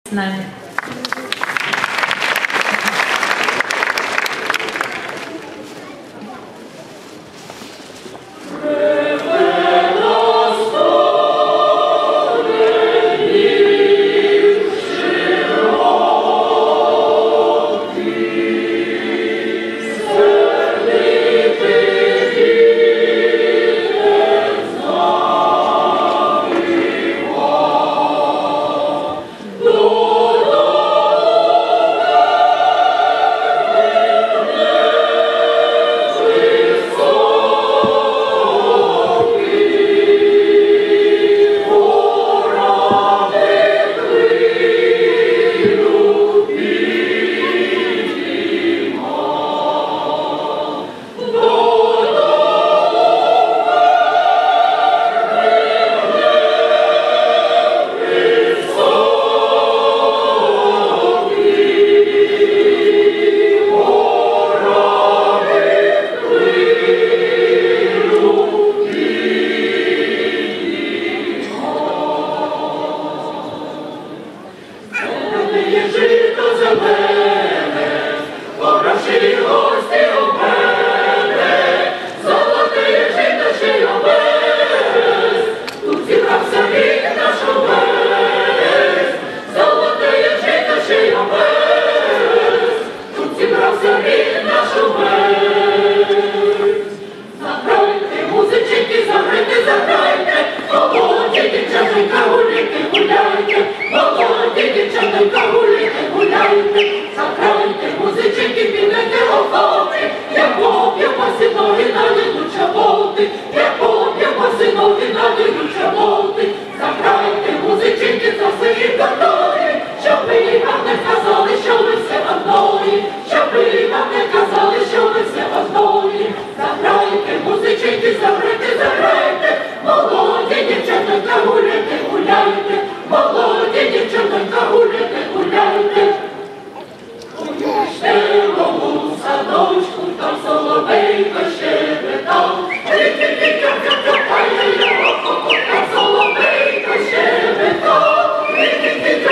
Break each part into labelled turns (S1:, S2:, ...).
S1: з нами.
S2: Соловейко щебетав,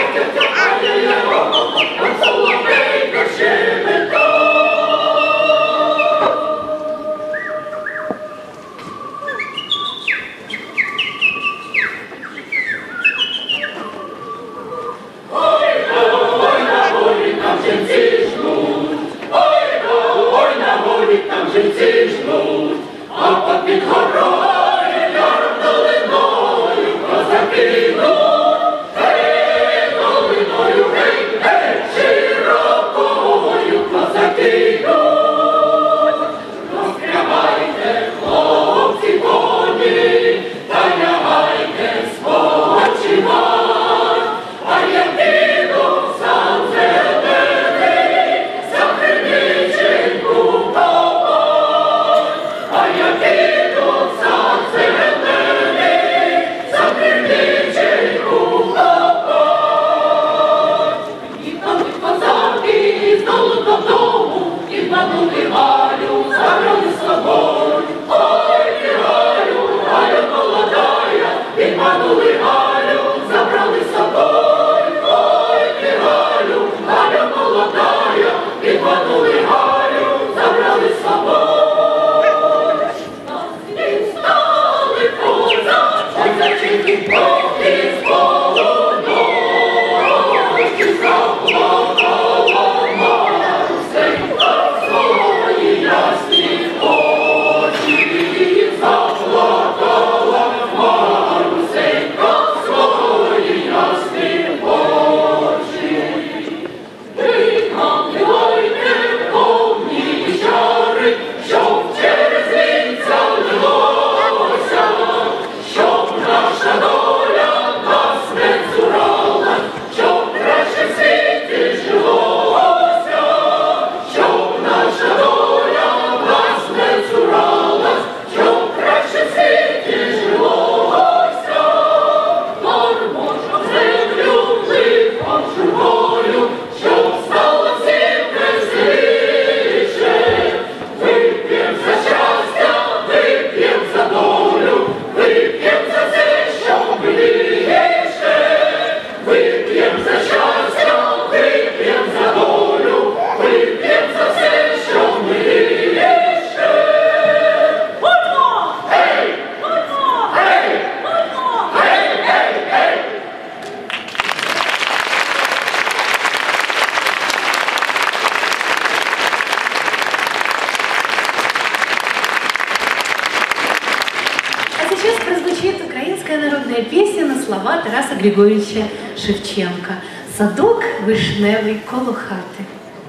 S1: слова Тараса Григорьевича Шевченка. «Садок вишневий коло хати».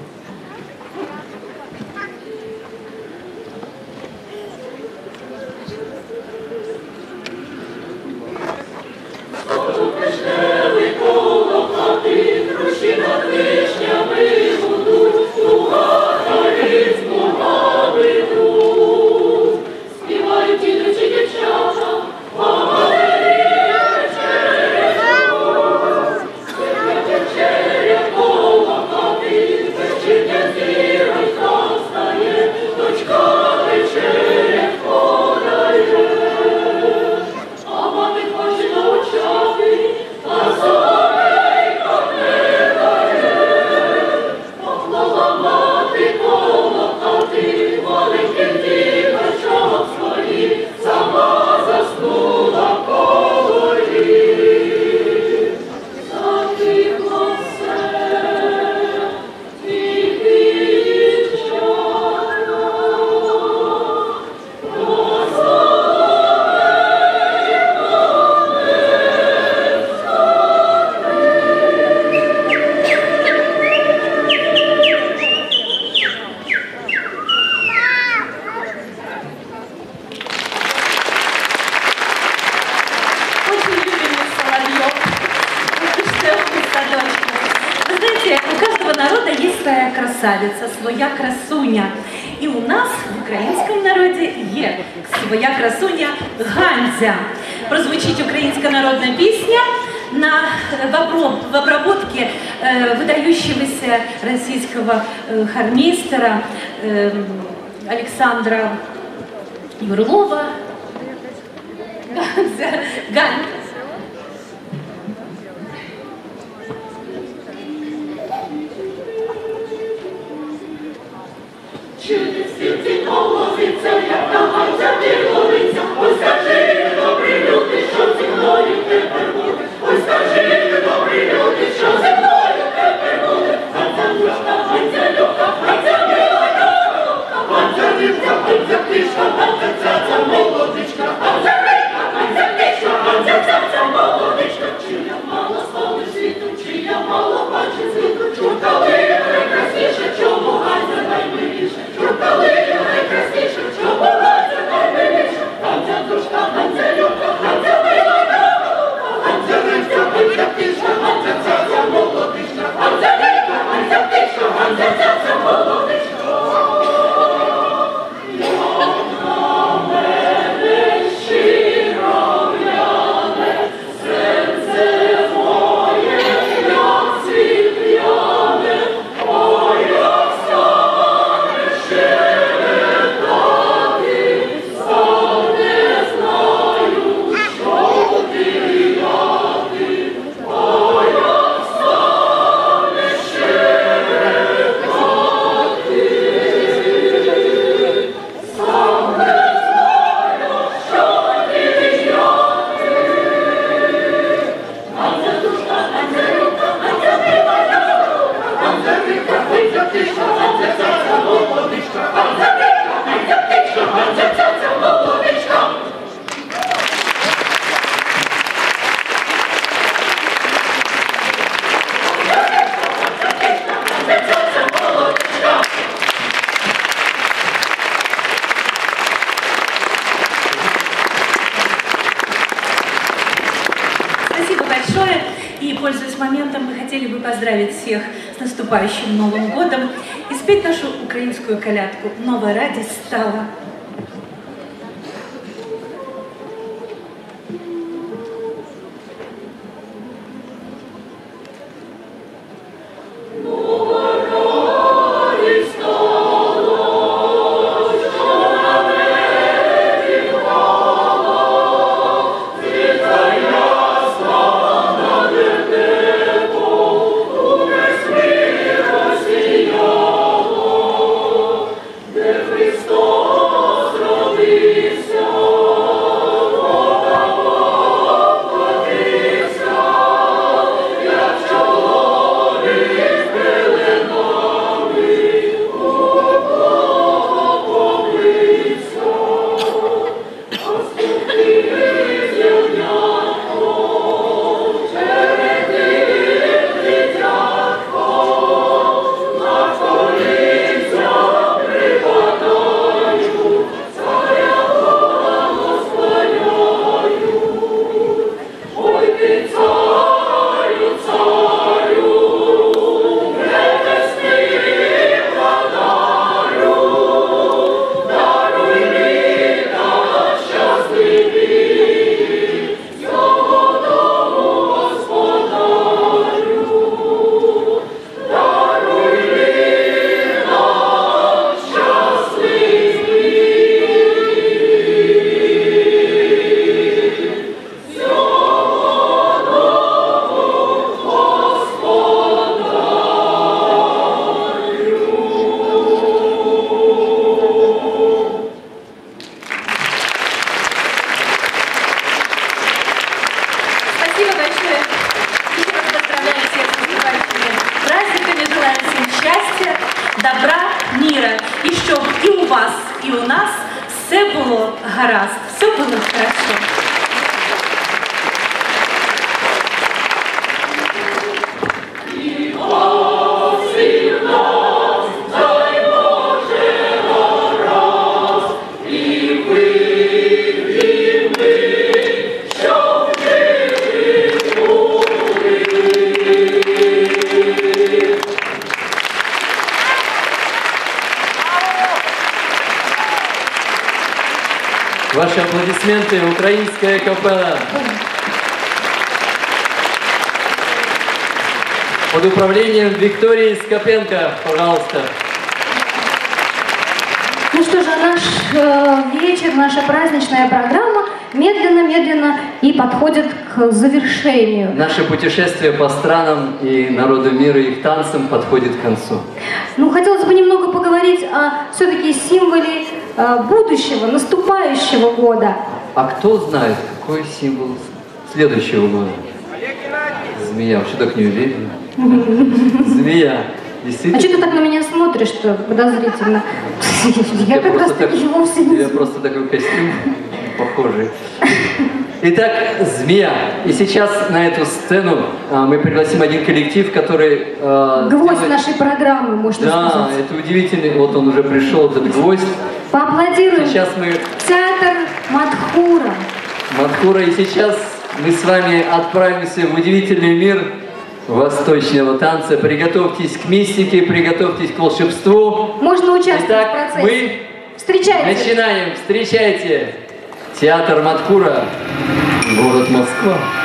S1: Красавица, своя красуня. І у нас в українському народі є своя красуня Ганзя. Прозвучить українська народна пісня в обработке выдающегося российского хормейстера Александра Юрлова. Ганзя.
S2: Чудить світі колоситься, як та Ганзя біловиця. Ой, скажи, добрі люди, що зі мною тепер буде. Ой, скажи, добрі люди, що зі мною тепер буде. Ганзя душка, Ганзя люка, Ганзя біла яка, Ганзя вівця, Ганзя птичка, Ганзя цяця молодичка, Ганзя рейка, Ганзя птичка, Ганзя цяця молодичка. Чи я мало слави світу, чи я мало бачу світу, чуркали найкрасніше, чому Ганзя наймиліше. Чуркали найкрасніше, чому Ганзя наймиліше. Ганзя душка, Ганзя люка, Ганзя мила яка, Ганзя вівця, Ганзя птичка, Ганзя цяця молодичка, Ганзя рейка, Ганзя птичка, Ганзя цяця молодичка.
S1: И, пользуясь моментом, мы хотели бы поздравить всех с наступающим Новым годом и спеть нашу украинскую колядку «Новая радость стала».
S2: Христос
S1: вас, і у нас все було гаразд, все було хорошо.
S3: Ваши аплодисменты, украинская капелла. Под управлением Виктории Скопенко, пожалуйста.
S4: Ну что же, наш вечер, наша праздничная программа медленно-медленно и подходит к завершению.
S3: Наше путешествие по странам и народу мира и их танцам подходит к концу.
S4: Ну, хотелось бы немного поговорить о все-таки символе будущего, наступающего года.
S3: А кто знает, какой символ следующего года? Змея. Что так неуверенно? Змея.
S4: А что ты так на меня смотришь-то подозрительно? Я как раз таки вовсе не...
S3: Я просто такой костюм похожий. Итак, змея. И сейчас на эту сцену мы пригласим один коллектив, который...
S4: Гвоздь нашей программы, можно сказать.
S3: Да, это удивительный. Вот он уже пришел, этот гвоздь.
S4: Поаплодируем.
S3: Сейчас мы...
S4: Театр Мадхура.
S3: Мадхура. И сейчас мы с вами отправимся в удивительный мир восточного танца. Приготовьтесь к мистике, приготовьтесь к волшебству.
S4: Можно участвовать
S3: Итак,
S4: в процессе.
S3: мы
S4: Встречайте.
S3: начинаем. Встречайте. Театр Мадхура, город Москва.